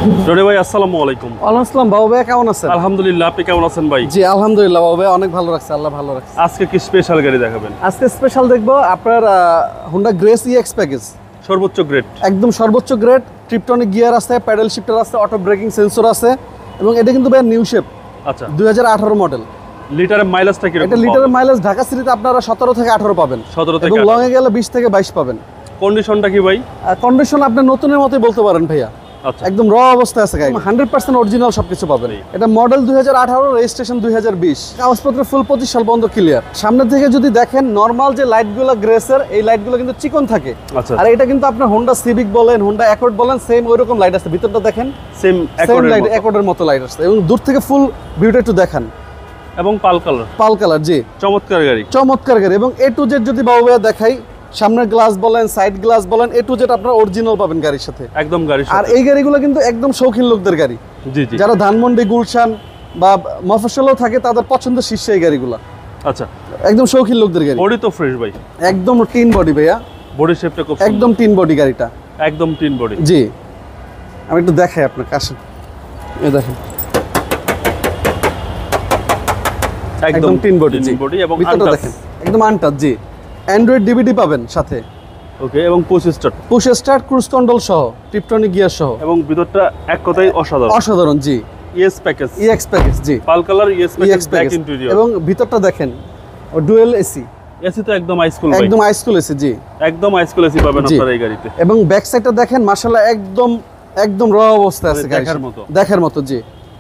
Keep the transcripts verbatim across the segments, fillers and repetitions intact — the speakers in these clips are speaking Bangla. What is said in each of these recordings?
জনি ভাই আসসালামু আলাইকুম। ওয়ালাইকুম আসসালাম। বাবু ভাই কেমন আছেন? আলহামদুলিল্লাহ, আপনি কেমন আছেন ভাই? জি আলহামদুলিল্লাহ বাবু ভাই, অনেক ভালো রাখছে, আল্লাহ ভালো রাখছে। আজকে কি স্পেশাল গাড়ি দেখাবেন? আজকে স্পেশাল দেখবো আপনার হোন্ডা গ্রেস ইএক্স প্যাকেজ, সর্বোচ্চ গ্রেড, একদম সর্বোচ্চ গ্রেড। ট্রিপটনিক গিয়ার আছে, প্যাডেল শিফটার আছে, অটো ব্রেকিং সেন্সর আছে এবং এটা কিন্তু ভাই নিউ শেপ। আচ্ছা, দুই হাজার আঠারো মডেল। লিটারের মাইলেজটা কি? এটা লিটারের মাইলেজ ঢাকা সিটিতে আপনারা সতেরো থেকে আঠারো পাবেন, সতেরো থেকে এবং লং এ গেলে বিশ থেকে বাইশ পাবেন। কন্ডিশনটা কি ভাই? কন্ডিশন আপনি নতুনের মতোই বলতে পারেন ভাইয়া। আচ্ছা, একদম র অবস্থায় আছে গাড়ি, হান্ড্রেড পার্সেন্ট অরিজিনাল সবকিছু পাবেন। এটা মডেল দুই হাজার আঠারো, রেজিস্ট্রেশন দুই হাজার বিশ, কাগজপত্র ফুল পঁচিশ সাল পর্যন্ত ক্লিয়ার। সামনে থেকে যদি দেখেন নর্মাল যে লাইটগুলো গ্রেসের, এই লাইটগুলো কিন্তু চিকন থাকে। আচ্ছা, আর এটা কিন্তু আপনার হোন্ডা সিভিক বলেন, হোন্ডা অ্যাকর্ড বলেন, সেম ওইরকম লাইট আছে। ভিতরটা দেখেন সেম সেম লাইট, অ্যাকর্ডের মতো লাইট আছে এবং দূর থেকে ফুল ভিউটা একটু দেখান। এবং পাল কালার, পাল কালার, জি চমৎকার গাড়ি, চমৎকার গাড়ি। এবং এ টু জেড যদি বাবু ভাইয়া দেখাই, সামনের গ্লাস বলেন, সাইড গ্লাস বলেন, এ টু জেড আপনারা অরিজিনাল পাবেন গাড়ির সাথে, একদম গাড়ি। আর এই গাড়িগুলো কিন্তু একদম শৌখিন লোকদের গাড়ি। জি জি, যারা ধানমন্ডি, গুলশান বা মফস্বলেও থাকে তাদের পছন্দের শীর্ষে এই গাড়িগুলো। আচ্ছা, একদম শৌখিন লোকদের গাড়ি। বডি তো ফ্রেশ ভাই, একদম টিন বডি ভাইয়া, বডি শেপটা খুব একদম টিন বডি গাড়িটা, একদম টিন বডি। জি আমি একটু দেখাই আপনার কাছে, এই দেখেন একদম টিন বডি, জি বডি এবং ভিতরটা দেখেন একদম আনটাচ। জি অ্যান্ড্রয়েড ডিভিডি পাবেন সাথে। ওকে, এবং push start, push start, cruise control সহ, টিপটনিক গিয়ার সহ, এবং ভিতরটা এক কথাই অসাধারণ অসাধারণ। G ES package, EX package, G pearl colour ES package, black package. Interior এবং ভিতরটা দেখেন ডুয়েল এসি, এসি তো একদম হাইস্কুল ভাই, একদম হাইস্কুল এসি, জি একদম হাইস্কুল এসি পাবেন জি। আপনারা এই গাড়িতে। এবং ব্যাক সাইডটা দেখেন মাশাআল্লাহ একদম একদম র অবস্থায় আছে গাড়ি, দেখার মতো, দেখার মতো। জি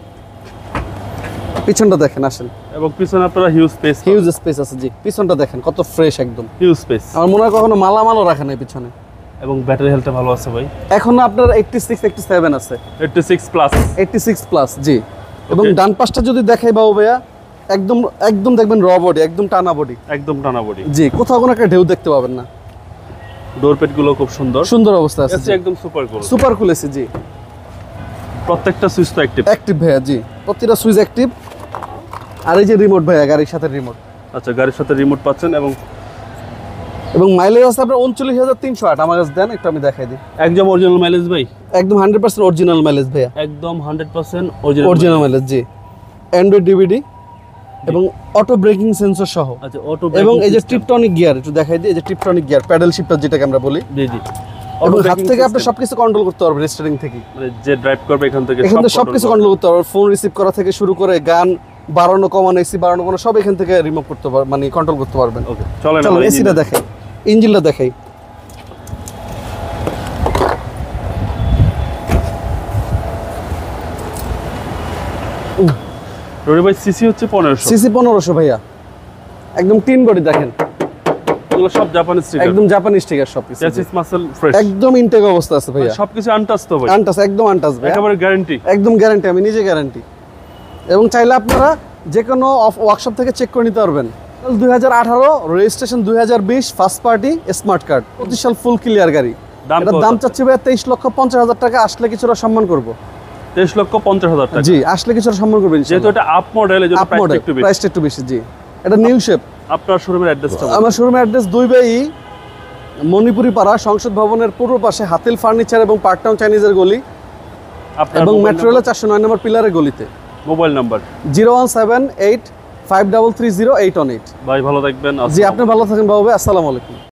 পিছনটা দেখেন, আসেন। এবং পিছনে আপনারা হিউজ স্পেস, হিউজ স্পেস আছে। জি পিছনটা দেখেন কত ফ্রেশ, একদম হিউজ স্পেস। আমার মনে হয় কখনো মালামালও রাখে নাই পিছনে। এবং ব্যাটারি হেলথটা ভালো আছে ভাই, এখন আপনার এইটটি সিক্স এইটটি সেভেন আছে, eighty six plus, eighty six plus. জি এবং Okay. ডান পাশটা যদি দেখাই বাবু ভাইয়া, একদম একদম দেখবেন র বডি, একদম টানা বডি, একদম টানা বডি। জি কোথাও কোনো একটা ঢেউ দেখতে পাবেন না। ডোর প্যাড গুলো খুব সুন্দর, সুন্দর অবস্থা আছে, এসি একদম super cool, super cool AC. জি প্রত্যেকটা সুইচ তো অ্যাক্টিভ, অ্যাক্টিভ ভাইয়া, জি প্রতিটা সুইচ অ্যাক্টিভ। আর এই যে রিমোট ভাইয়া, গাড়ির সাথে রিমোট। আচ্ছা, গাড়ির সাথে রিমোট পাচ্ছেন। এবং এবং মাইলেজ আছে আপনার উনচল্লিশ হাজার তিনশো আট। আমার কাছে দেন একটু, আমি দেখাই দিই। একদম অরিজিনাল মাইলেজ ভাই, একদম হান্ড্রেড পার্সেন্ট অরিজিনাল মাইলেজ ভাইয়া, একদম hundred percent original original mileage. জি অ্যান্ড্রয়েড ডিভিডি এবং অটো ব্রেকিং সেন্সর সহ। আচ্ছা, অটো এবং এই যে ট্রিপটনিক গিয়ার একটু দেখাই দিই, এই যে ট্রিপটনিক গিয়ার, প্যাডেল শিফটার যেটাকে আমরা বলি। জি জি, এবং হাত থেকে আপনি সবকিছু কন্ট্রোল করতে পারবেন, স্টিয়ারিং থেকে, মানে যে ড্রাইভ করবে এখান থেকে এখান থেকে সবকিছু কন্ট্রোল করতে পারবেন। ফোন রিসিভ করা থেকে শুরু করে গান বাড়ানো কমানো, এসি বাড়ানো কমানো সব এখান থেকে রিমুভ করতে পারবেন, মানে কন্ট্রোল করতে পারবেন। ওকে, চলেন চলো এসিটা দেখাই, ইঞ্জিনটা দেখাই। রবি ভাই সিসি হচ্ছে পনেরোশো, সিসি পনেরোশো ভাইয়া, একদম টিন বডি দেখেন, এগুলো সব জাপানি স্টিকার, একদম জাপানি স্টিকার সবকিছু। চ্যাসিস মাসল ফ্রেশ, একদম ইনটেক অবস্থা আছে ভাইয়া, সবকিছু আনটাচ তো ভাই, আনটাচ, একদম আনটাচ ভাই, একেবারে গ্যারান্টি, একদম গ্যারান্টি, আমি নিজে গ্যারান্টি। এবং চাইলে আপনারা যে কোনো ওয়ার্কশপ থেকে চেক করে নিতে পারবেন। দুই হাজার আঠারো, রেজিস্ট্রেশন দুই হাজার বিশ, ফার্স্ট পার্টি, স্মার্ট কার্ড, পঁচিশ সাল ফুল ক্লিয়ার গাড়ি। এটার দাম চাচ্ছি ভাইয়া তেইশ লক্ষ পঞ্চাশ হাজার টাকা। আসলে কিছুটা সম্মান করবো। তেইশ লক্ষ পঞ্চাশ হাজার টাকা, জি আসলে কিছুটা সম্মান করবেন, যেহেতু এটা আপ মডেল, এজন্য আপ মডেল, একটু বেশি, প্রাইসটা একটু বেশি। জি এটা নিউ শেপ। আপনার শোরুমের অ্যাড্রেসটা? আমার শোরুমের অ্যাড্রেস দুই বাই মণিপুরি পাড়া, সংসদ ভবনের পূর্ব পাশে, হাতিল ফার্নিচার এবং পার্কটাউন চাইনিজের গলি, এবং মেট্রো রেলের চারশো নয় নম্বর পিলারের গলিতে। Mobile number zero one seven eight five double three zero eight one eight. ভাই ভালো থাকবেন। জি আপনি ভালো থাকেন বাবু ভাই, আসসালামু আলাইকুম।